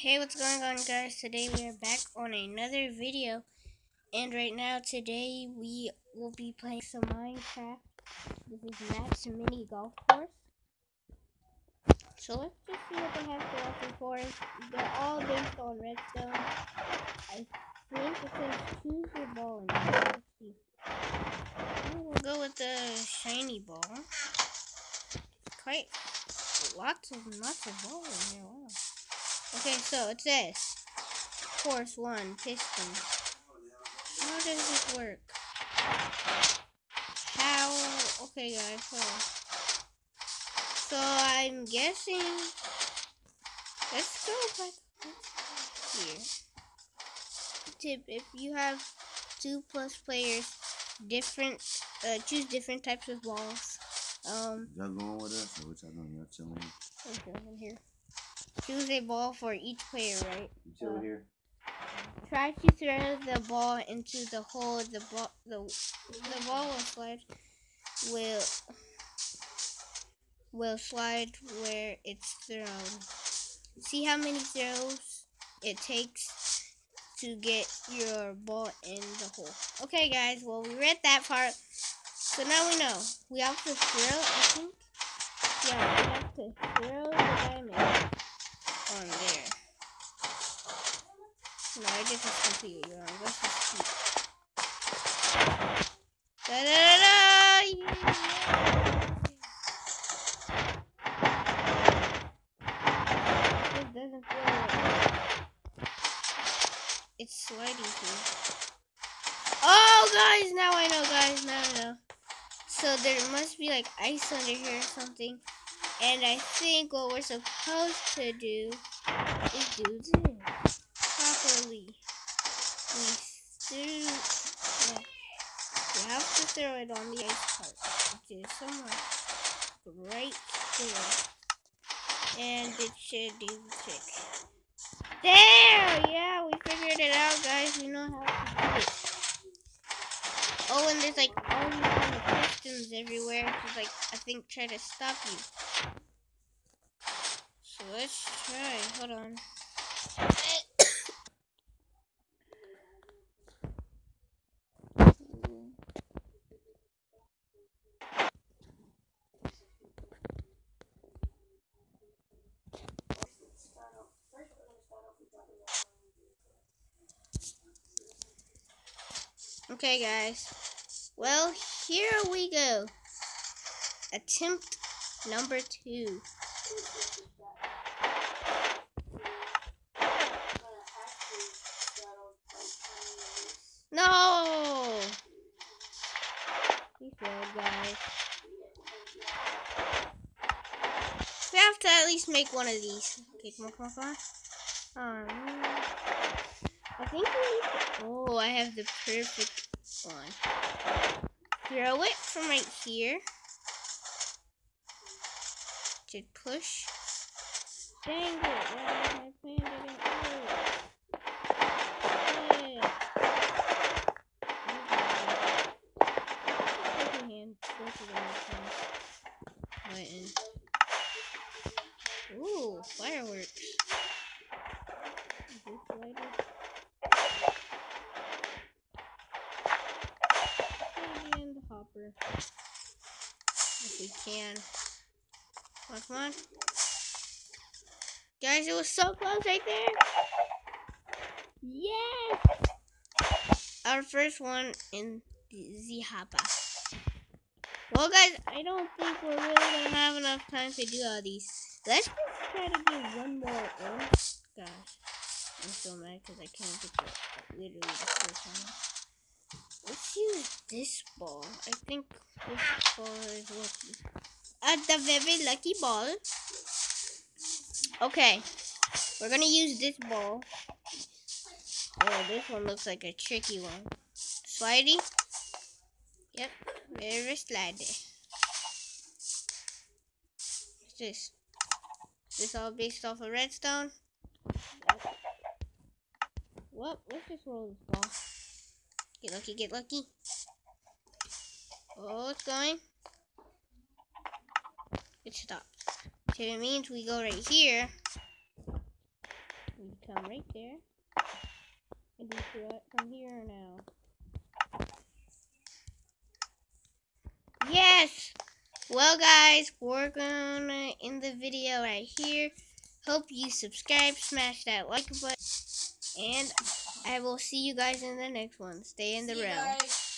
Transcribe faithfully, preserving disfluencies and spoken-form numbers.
Hey, what's going on, guys? Today we are back on another video, and right now today we will be playing some Minecraft. This is Matt's mini golf course. So let's just see what they have to offer for us. They're all based on redstone. I think it says choose your ball in here. Let's see. Oh, we'll go with the shiny ball. Quite lots of lots of balls in here. Wow. Okay, so it says course one piston. How does this work? How? Okay, guys. So, so I'm guessing. Let's go back here. Tip: if you have two plus players, different uh, choose different types of balls. Um. Y'all going with us, or which I know y'all chilling? I'm chilling here. Choose a ball for each player, right? You chill uh, here. Try to throw the ball into the hole. The ball, the the ball will slide. Will will slide where it's thrown. See how many throws it takes to get your ball in the hole. Okay, guys. Well, we read that part, so now we know. We have to throw. I think. Yeah, we have to throw the diamond on there. No, I did this completely wrong. Let's just keep. Da da da da! Yeah. This doesn't feel right. It's sliding too. Oh, guys! Now I know, guys. Now I know. So there must be like ice under here or something. And I think what we're supposed to do is do this properly. We threw. No. You have to throw it on the ice part, which is somewhere right there. And it should do the trick. There! Yeah, we figured it out, guys. We know how to do it. Oh, and there's like all these kind of pistons everywhere to, like, I think try to stop you. So let's try. Hold on. Okay, guys. Well, here we go. Attempt number two. No! He failed, guys. We have to at least make one of these. Okay, come on, come on, come on. Um, I think we need to, oh, I have the perfect one. Throw it from right here. To push. Dang it! I planned it in. Yeah. Take your hand. Both of them. Button. Ooh, fireworks. Is this lighter? And the hopper. If we can. Come on, come on. Guys, it was so close right there. Yes! Our first one in the hopper. Well, guys, I don't think we're really going to have enough time to do all these. Let's just try to do one more in. Gosh, I'm so mad because I can't get the, literally the first one. Let's use this ball. I think this ball is lucky. At the very lucky ball. Okay, we're going to use this ball. Oh, this one looks like a tricky one. Slidey. Yep, very slidey. What's this? Is this all based off of redstone? Yep. What? Let's just roll this ball. Get lucky, get lucky. Oh, it's going. It stopped. So it means we go right here. We come right there. And do it from here now. Yes! Well, guys, we're gonna end the video right here. Hope you subscribe, smash that like button, and I will see you guys in the next one. Stay in the realm.